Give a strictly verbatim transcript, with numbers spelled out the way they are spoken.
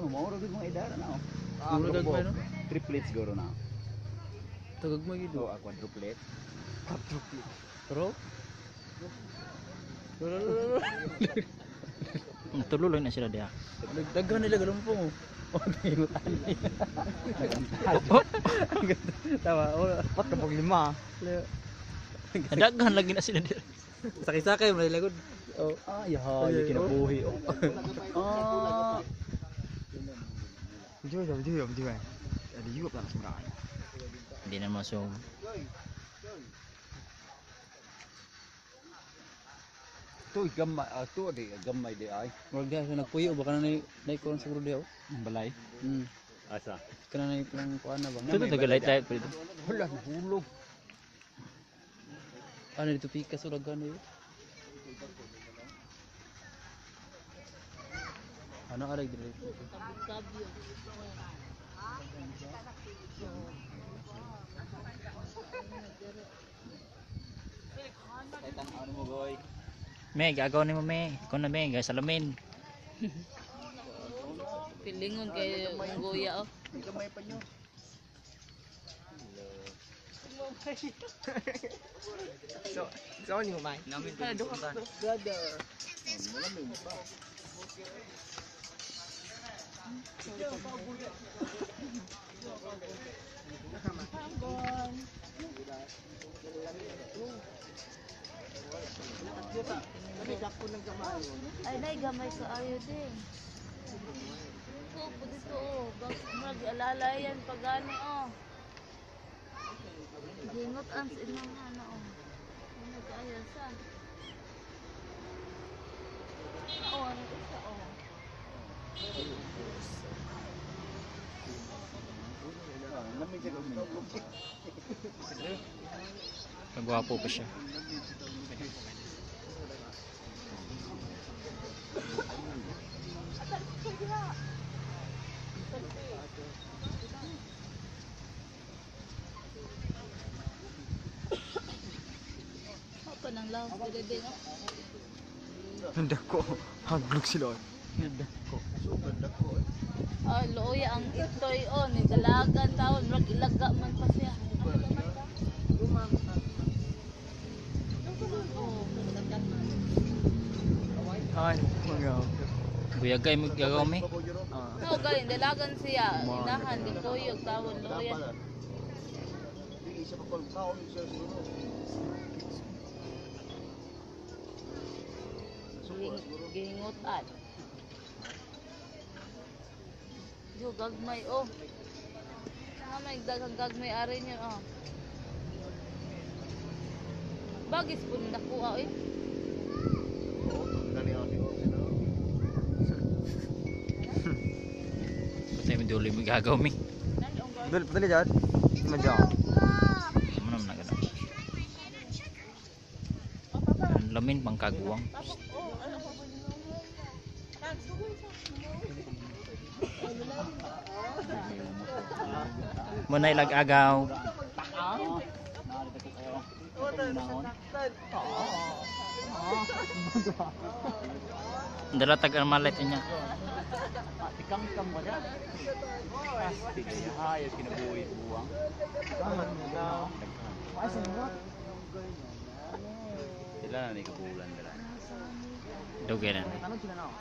Oh, mauro gid mga edara na oh. Ah, Mura gagmay no? Triplets siguro na. Tagag mo gid. So, a quadruplet. quadruplet. Pero Tuloy na sila dia. dagdagan nila galumpong oh. Oh, tingutan. Tama, oh. Pat ka pag lima. Daghan lagi na sila dia. Sakay-sakay mo lagod. Oh. Ah, yahay kinabuhi oh. Ah. Jujur, jujur, jujur, jujur. Ada juga pala semua. Hindi na masong Tu gamay, ah, tu di gamay di ay. Murag diha so nagpuyo baka na nay kon siguro diha. Balay. Hmm. Asa? Kana nay lang kuan na ba? ito tagalay-layt pa dito. Wala nahulog. Ano dito pikas ura gani. Ano alag dito? Ano mo boy? Me, gagaw ni mo me. Ikaw na me, guys, salamin. Pilingon kay Goya oh. Gamay pa nyo. So, so ni mo mai. Ano duha ka brother. Ay nay gamay sa ayo din. Ko po dito oh, bag mag alalayan pagani oh. Gingot ang inang ano oh. Ano kaya sa? Oh, ano isa oh. Kagwapo pa siya. Apa nang law sila din oh. Hendak ko haglug sila. Ah, looy ang itoy oh, ni dalagan taon, rag ilaga man pa siya. Ay, mga. Kuya gay mo gagaw me. No, galing dalagan siya. Inahan di tuyog tawon looy. Gihingutan. Yo gagmay oh. Nga may daghang gagmay ari niyo oh. Bagis po nakuha eh. Patay mo duli mo gagaw me. Dul, padali jad. Madya. Ano naman na ganun. Ang lamin pang kagwang. Muna ilag agaw. Dala tag malet niya. Tikang-tikang ba niya? Plastic niya. Hayos kinabuhi buwang. Sila na ni kabulan dala. Dugay na.